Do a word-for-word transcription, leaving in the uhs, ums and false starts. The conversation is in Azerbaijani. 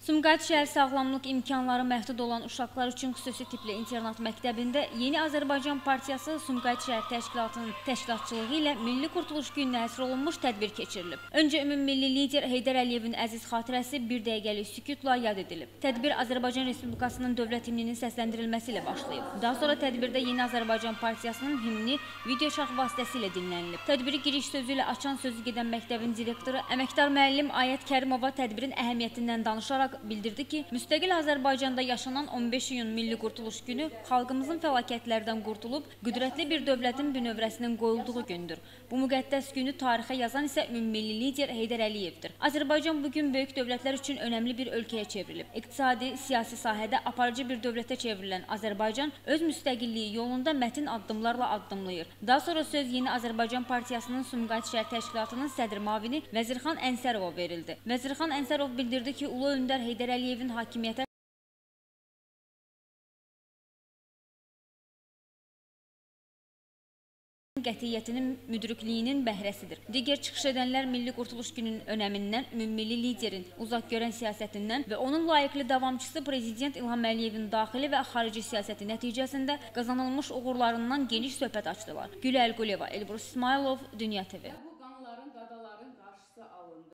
Sumqayıt şəhər sağlamlıq imkanları məhdud olan uşaqlar üçün xüsusi tipli internat məktəbində Yeni Azərbaycan Partiyası Sumqayıt şəhər təşkilatının təşkilatçılığı ilə Milli Qurtuluş gününə həsr olunmuş tədbir keçirilib. Öncə ümummilli lider Heydər Əliyevin əziz xatirəsi bir dəqiqəlik sükutla yad edilib. Tədbir Azərbaycan Respublikasının dövlət himninin səsləndirilməsi ilə başlayıb. Daha sonra tədbirdə Yeni Azərbaycan Partiyasının himni video şərh vasitəsilə dinlənilib. Tədbiri giriş sözü ilə açan sözü gedən məktəbin direktoru əməkdar müəllim Ayət Kərimova tədbirin əhəmiyyətindən danışaraq bildirdi ki, müstəqil Azərbaycanda yaşanan on beş iyun Milli Qurtuluş günü xalqımızın fəlakətlərdən qurtulub, qüdrətli bir dövlətin bünövrəsinin qoyulduğu gündür. Bu müqəddəs günü tarixə yazan isə ümummilli lider Heydər Əliyevdir. Azərbaycan bugün böyük dövlətlər üçün önəmli bir ölkəyə çevrilib. İqtisadi, siyasi sahədə aparıcı bir dövlətə çevrilən Azərbaycan öz müstəqilliyi yolunda mətin addımlarla addımlayır. Daha sonra söz Yeni Azərbaycan Partiyasının Sumqayıt şəhər təşkilatının sədr müavini Vəzirxan Ənsərova verildi. Vəzirxan Ənsərov bildirdi ki, Ulu Öndər Heydər Əliyevin hakimiyyətə qətiyyətinin müdrikliyinin bəhrəsidir. Digər çıxış edənlər Milli Qurtuluş gününün önəmindən, ümummilli liderin uzaq görən siyasətindən və onun layiqli davamçısı Prezident İlham Əliyevin daxili və xarici siyasəti nəticəsində qazanılmış uğurlarından geniş söhbət açdılar. Gülə Əlquliyeva, Elbrus İsmailov, Dünya T V.